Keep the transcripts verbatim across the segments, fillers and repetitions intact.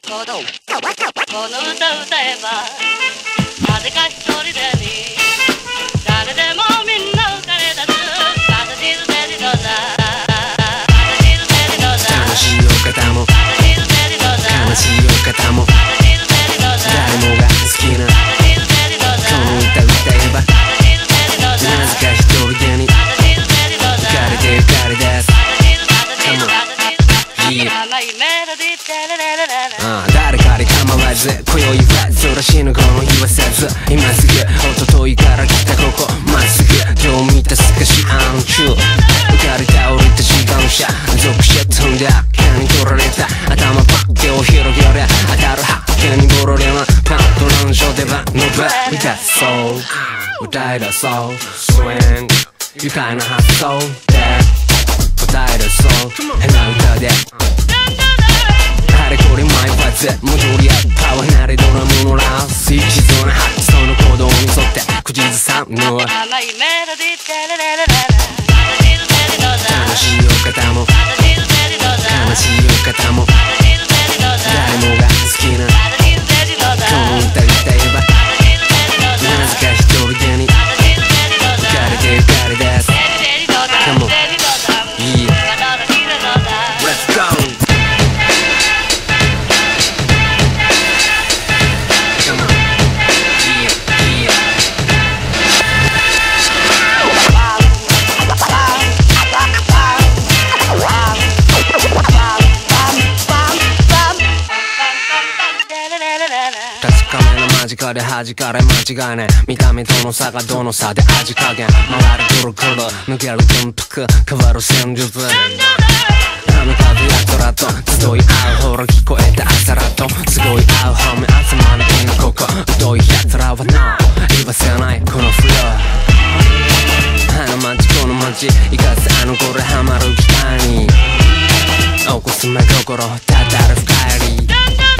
このこの歌歌えばなぜか一人でに誰でもみんな浮かれ立つパタジルデリドザパタジルデリドザ楽しいお方もパタジルデリドザ悲しいお方もパタジルデリドザ誰もが好きなパタジルデリドザこの歌歌えばパタジルデリドザなぜか一人でにパタジルデリドザ浮かれて浮かれ出すパタジルパタジルパタジル甘いメロディーテレレレレレああ誰かに構わず今宵はそらしぬこの言わさず今すぐ一昨日から来たここまっすぐ今日見たすかしあの中浮かれ倒れた時間車続車飛んで赤に取られた頭パッてを広げりゃ当たる発見にボロリャなパンと乱唱出番の場歌そう歌い出そうスウィング愉快な発想で答え出そう変な歌であれこれマイパズ戻り合うパワー離れドラムのラウス一途な発想の行動に沿って口ずさむのは甘いメロディーテレレレレレパタジルデリドザ楽しいお方もパタジルデリドザ悲しいお方もパタジルデリドザ誰もが好きなパタジルデリドザこの歌歌えばパタジルデリドザなぜか一人でにパタジルデリドザ浮かれて浮かれ出すデリドザ Come on デリドザいいパタジルデリドザ Let's go確かめの間近で弾かれ間違いね見た目との差がどの差で味加減回るくるくる抜ける軍服変わる戦術あの風やつらと集い合うほら聞こえた朝らとすごい合う方面集まるピンここ太いやつらは No 言わせないこのフローあの街この街生かすあの頃ハマる機会に起こす目心たたる深入り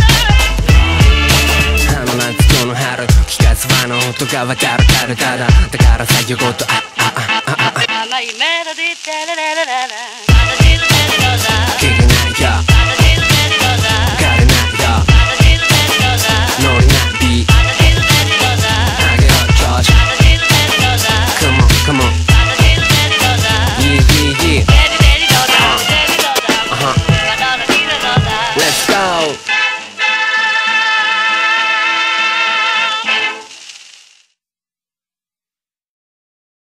あの夏この春聞かす輪の音が渡るたるただだから作業ごとあああああ甘いメロディーテレレレレレ